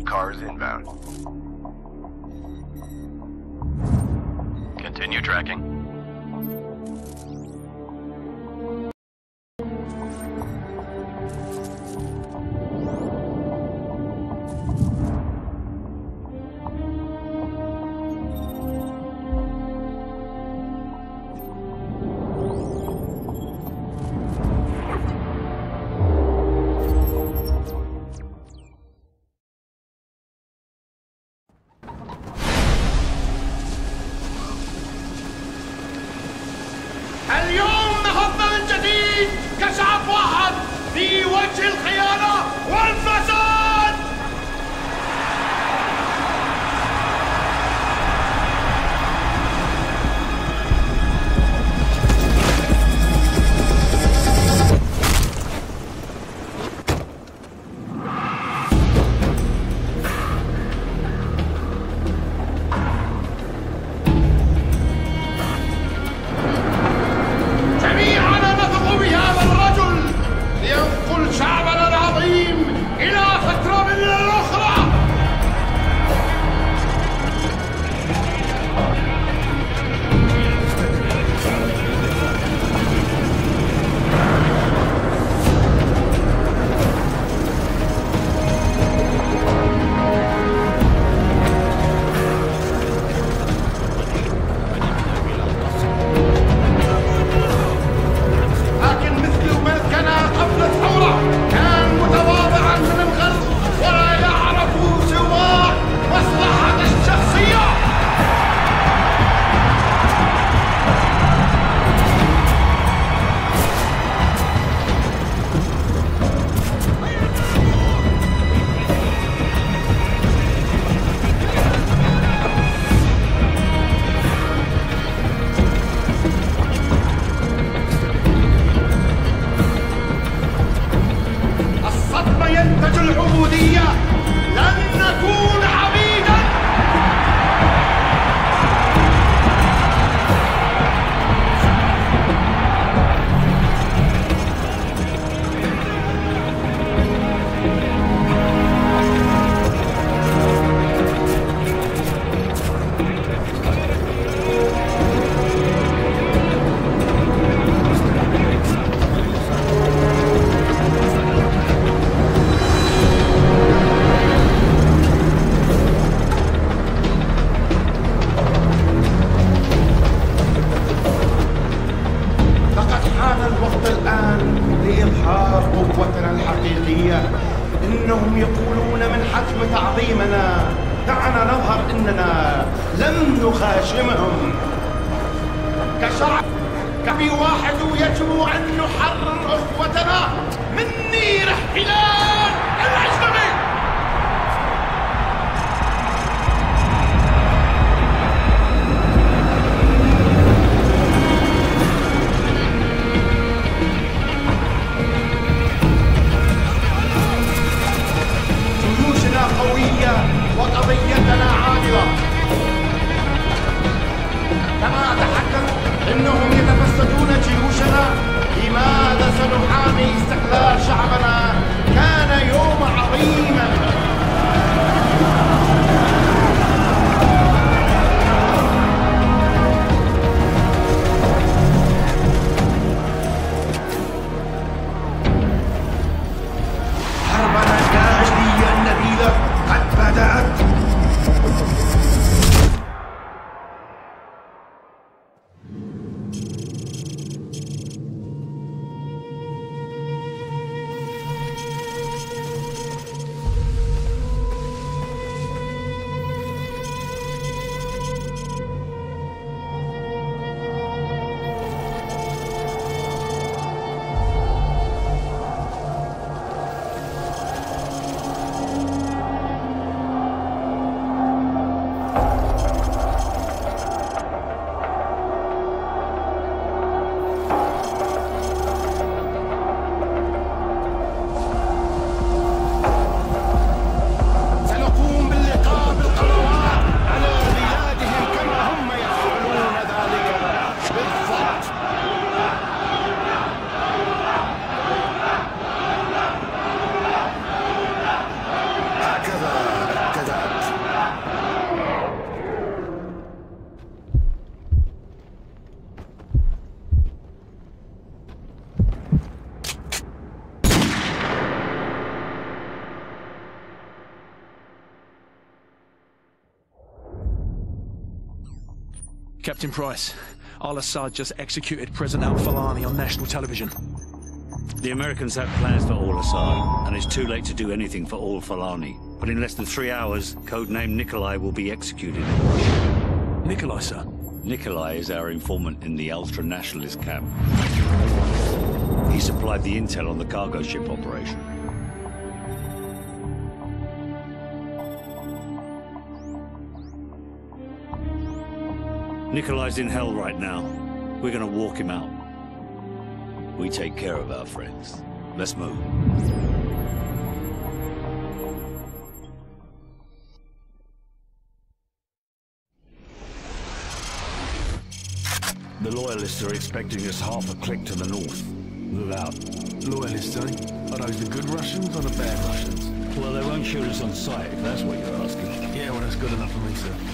Cars inbound. Continue tracking. اليوم نهضنا من جديد كشعب واحد في وجه الخيانة والفساد. شعبنا العظيم إلى فترة من الأخرى. ينتج العبودية، لن نكون عبيدا. لإظهار قوتنا الحقيقية. إنهم يقولون من حتم تعظيمنا. دعنا نظهر إننا لم نخاشمهم كشعب كبي واحد. يجب أن نحرر أخوتنا من نير احتلال الأجنبي. قوية وقضيتنا عادلة. كما أتحدث إنهم يتفسدون جيوشنا. لماذا سنحامي استقلال شعبنا؟ كان Captain Price, Al-Assad just executed President Al-Falani on national television. The Americans have plans for Al-Assad, and it's too late to do anything for Al-Falani. But in less than 3 hours, codename Nikolai will be executed. Nikolai, sir? Nikolai is our informant in the ultra-nationalist camp. He supplied the intel on the cargo ship operation. Nikolai's in hell right now. We're gonna walk him out. We take care of our friends. Let's move. The Loyalists are expecting us half a click to the north. Move out. Loyalists, eh? Are those the good Russians or the bad Russians? Well, they won't shoot us on sight, if that's what you're asking. Yeah, well, that's good enough for me, sir.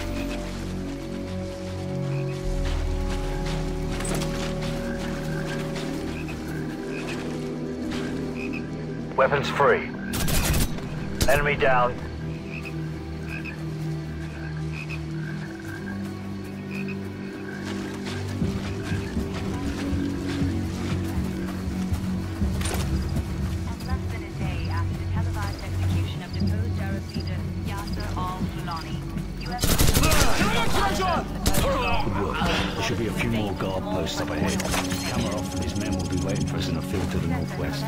Weapons free. Enemy down. Less than a day after the televised execution of deposed Arab leader Yasser al-Fulani, Good work. There should be a few more guard posts up ahead. Kamarov and his men will be waiting for us in a field to the northwest.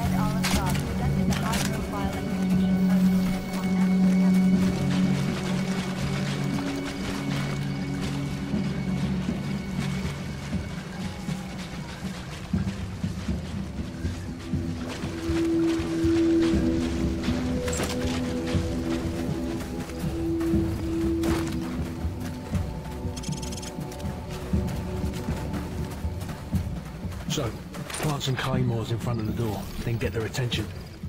So, plant some claymores in front of the door, then get their attention.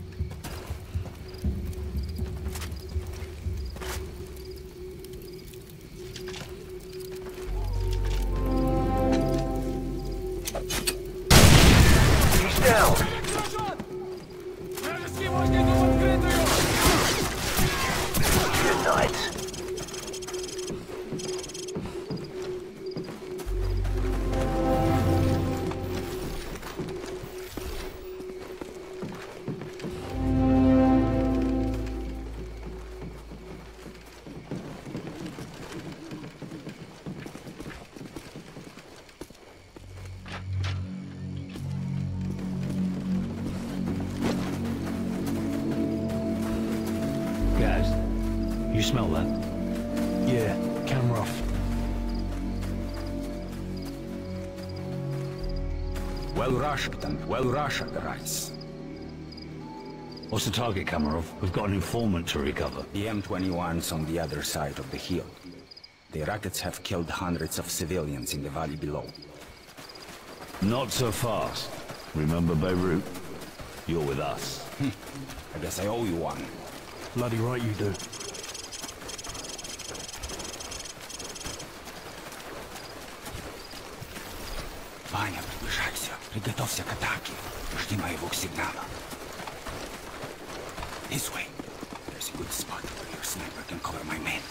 He's down. Good night. Guys, you smell that? Yeah, camera off. Well rushed and well rushed, Rice. What's the target, Kamarov? We've got an informant to recover. The M21's on the other side of the hill. The rockets have killed hundreds of civilians in the valley below. Not so fast. Remember Beirut? You're with us. I guess I owe you one. Bloody right you do. Ваня, приближайся. Приготовься к атаке. Жди моего сигнала. This way. There's a good spot where your sniper can cover my men.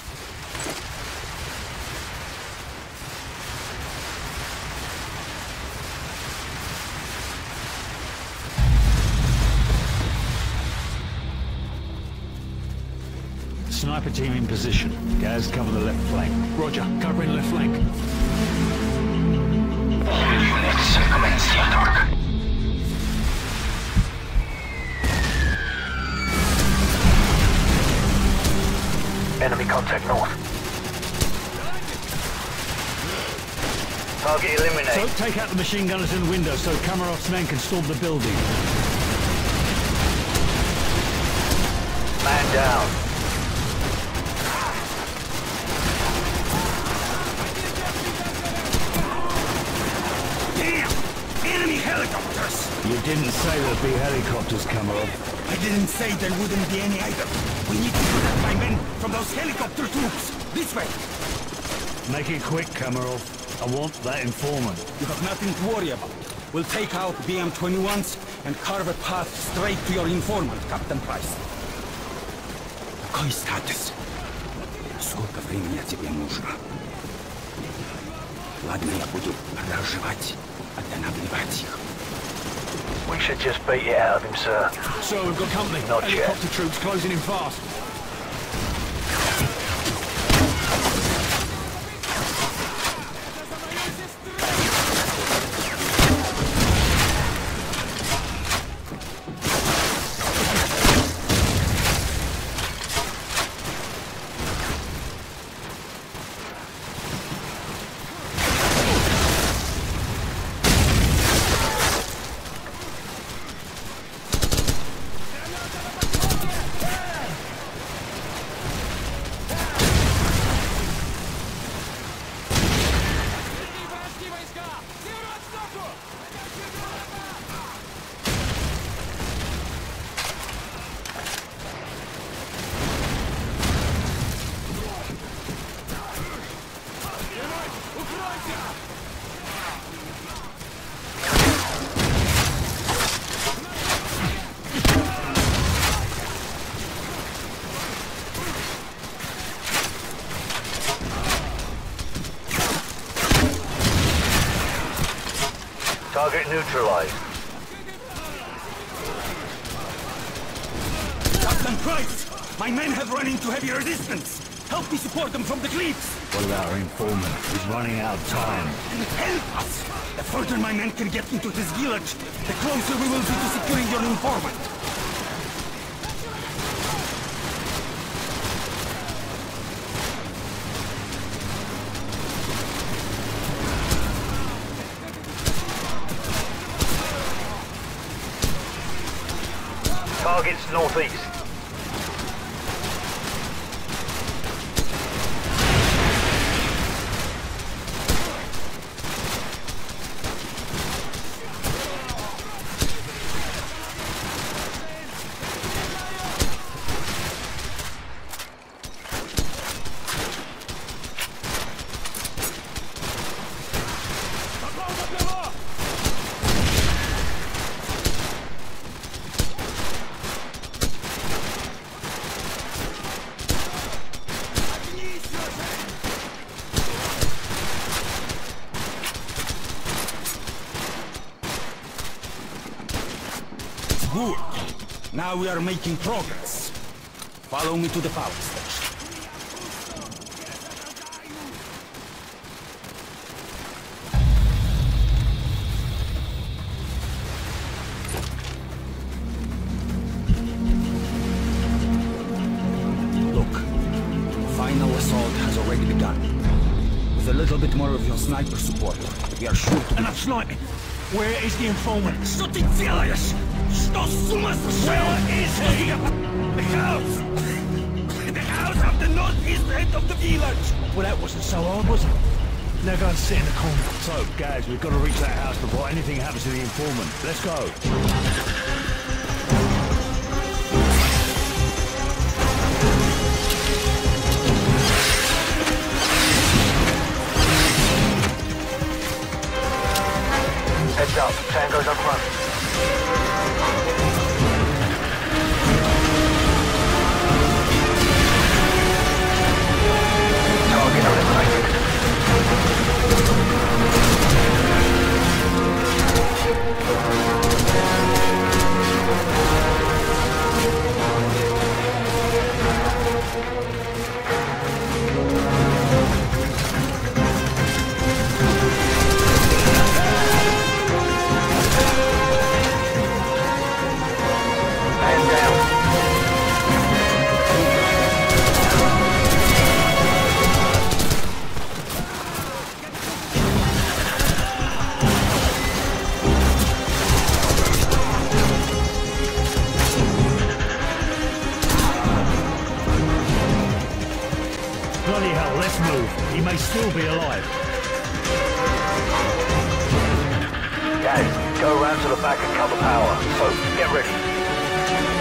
Sniper team in position. Gaz, cover the left flank. Roger, covering left flank. Units, commence the attack. Enemy contact north. Target eliminated. So take out the machine gunners in the window so Kamarov's men can storm the building. Man down. Damn! Enemy helicopters! You didn't say there'd be helicopters, Kamarov. I didn't say there wouldn't be any either. We need to protect my men from those helicopter troops. This way. Make it quick, Kamarov. I want that informant. You have nothing to worry about. We'll take out BM-21s and carve a path straight to your informant, Captain Price. Какой статус? Сколько времени тебе нужно? Ладно, я буду разжевать, останавливать их. We should just beat it out of him, sir. Sir, we've got company. Not yet. Helicopter troops closing in fast. Target neutralized. Captain Price! My men have run into heavy resistance! Help me support them from the cliffs! What about our informant? He's running out of time. Help us! The further my men can get into this village, the closer we will be to securing your informant. Target's northeast. Good. Now we are making progress. Follow me to the power station. Look, final assault has already begun. With a little bit more of your sniper support, we are sure to... Enough sniping. Where is the informant? Что ты делаешь? Что с ума сошел? Where is he? The house! The house of the northeast end of the village! Well, that wasn't so hard, was it? Now go and sit in the corner. So, guys, we've got to reach that house before anything happens to the informant. Let's go. Heads up. Tango's up front. Target eliminated. Man down. Bloody hell, let's move. He may still be alive. Guys, go around to the back and cover power. So, get ready.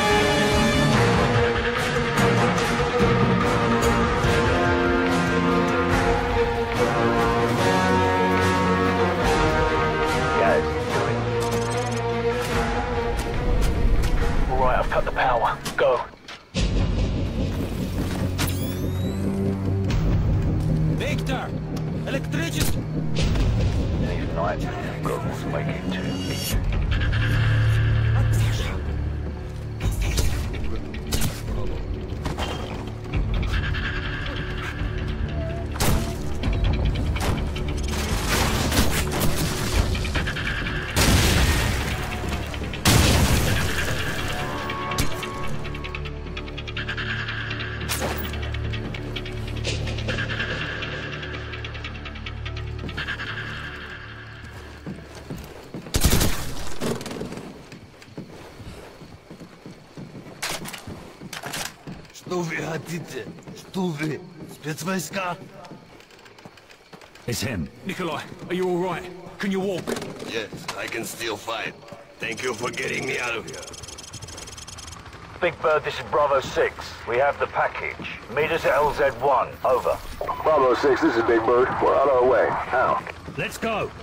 Guys, do it. Alright, I've cut the power. Go. Victor! Electricity! right. Goggles make it too. Что вы хотите? Что вы? Спецвойска? It's him. Nikolai, are you all right? Can you walk? Yes, I can still fight. Thank you for getting me out of here. Big Bird, this is Bravo 6. We have the package. Meet us at LZ1. Over. Bravo 6, this is Big Bird. We're on our way. How? Let's go.